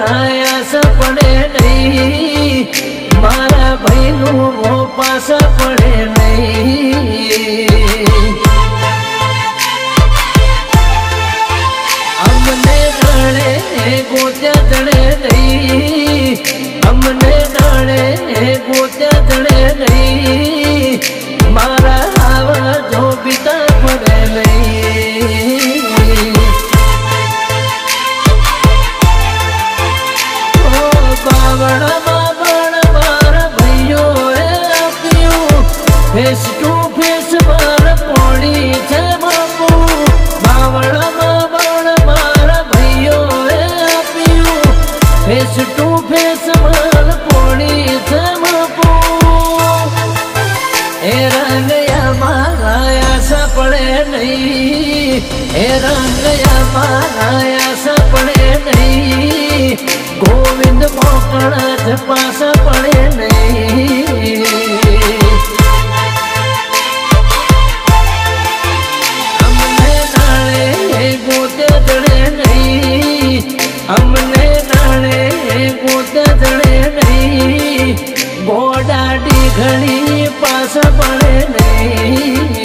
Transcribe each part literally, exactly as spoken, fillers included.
आस पड़े नहीं, मारा भाई नू वो पास पड़े नहीं। हमने डाले गोत्या दड़े नहीं, हमने डाले गोत्या दड़े नहीं, मारा हवा जो बिता पड़े नहीं। ओ बावड़ा बावड़ा मारा भैयो आपियो, फेस टू फेस मार पड़ी छे बापू। बावड़ा बावड़ा मारा भैयो आपियो, फेस टू फेस मार पड़ी छे बापू। ए रंगया मारा आशा पड़े नहीं, ए रंगया मारा आशा पड़े नहीं, गोविंद मोकड़ा पास पड़े नहीं। हमने नाले गोते दड़े नहीं, हमने नाले गोते दड़े नहीं, गोडाडी घड़ी पास पड़े नहीं।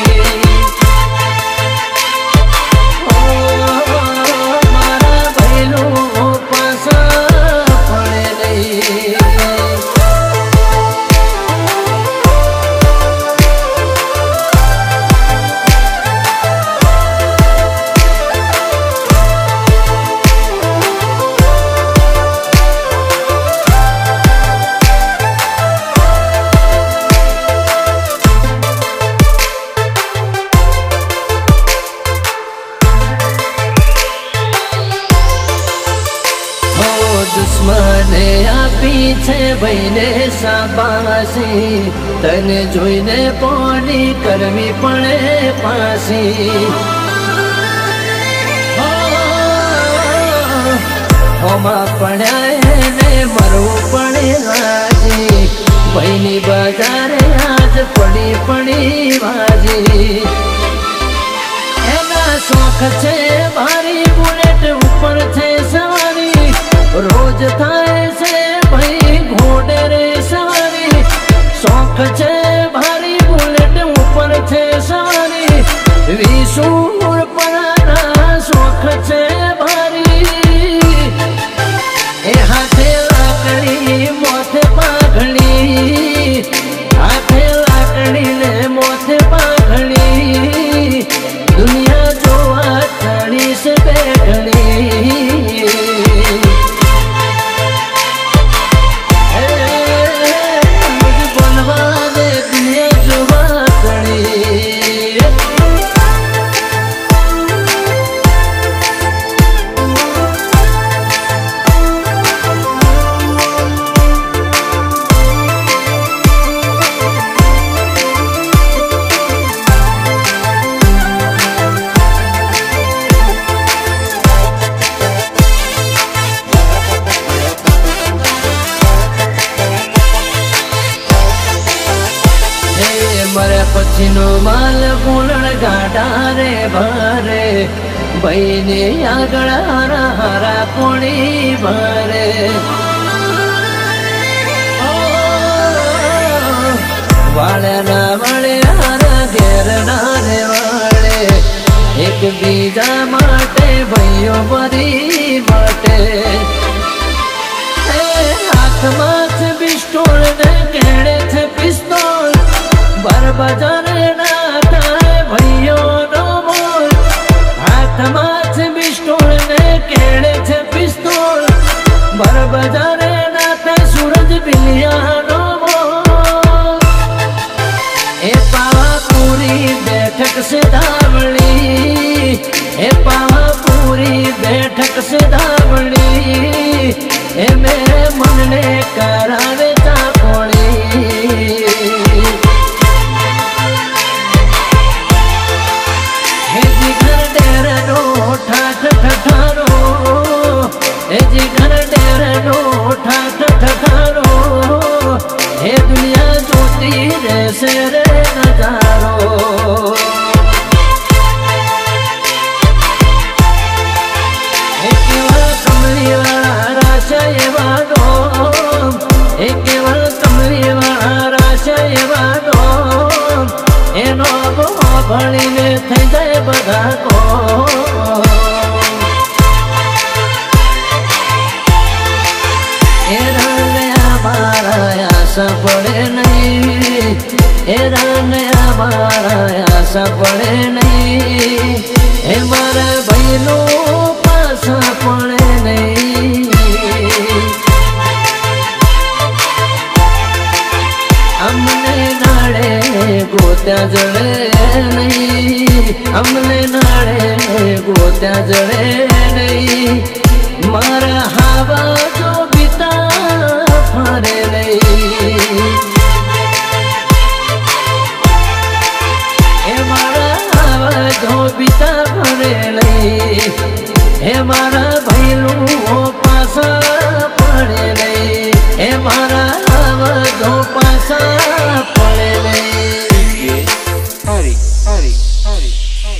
दुश्मने आ पीछे बहने साबासी, तने जोईने पोनी करवी पड़े पासी। होमा पड़ा ने मरवू पड़े राजी, बहनी बाजारे आज पड़ी पड़ी बाजी। एना शौक छे भारी बुलेट ऊपर छे सवारी, रोज थाए से भाई घोड़े रे सवारी। शौक छे भारी बुलेट ऊपर छे सवारी, विशूर पराना शौक छे भारी। ए हाथे लाकड़ी मोथे पाघड़ी, हाथे लाकड़ी ने मोथे पाघड़ी, दुनिया जोवा चढ़ी से बेघड़ी। मरे पछीनो माल बोलण गाडा रे भारे, बहीने आगळ हारा हारा कोणी भारे। वाले ना वाले हारा घेर ना रे वाले, एक बीजा माटे भाइयों बरी बाटे। हाथ माथ पिस्तौल ने केड़े थे पिस्तौल, बर बजारे ना थाए भैयो नो बोल। हाथ माथ पिस्तौल ने केड़े थे पिस्तौल, बर बजारे ना थाए सूरज बिलिया नो बोल। ए पावा पूरी बैठक से धावली, ए पावा पूरी बैठक से धावली, ए मेरे मन ने कर પાસા પડે નહીં, હે મારા ભાઈનો પાસા પડે નહીં. અમને નાડે ગોત્યા જડે નહીં, અમને નાડે ગોત્યા જડે નહીં, મારા હાવા જો બીતા ફરે નહીં. હે મારા હાવા જો બીતા ફરે નહીં, હે મારા ભાઈનું પાસા પડે નહીં, હે મારા હાવા જો પાસા પડે નહીં. હરી હરી હરી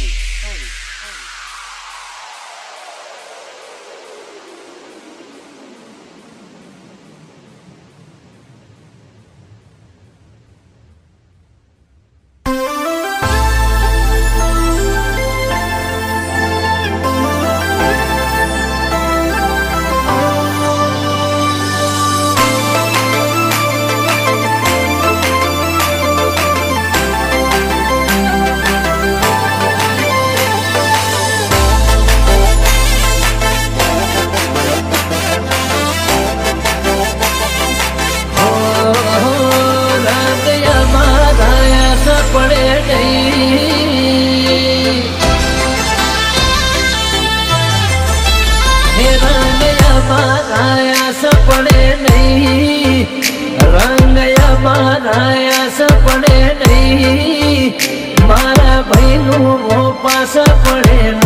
સપડે નહીં, રંગયા મારા સપડે નહીં, મારા ભાઈનું પાસા પડે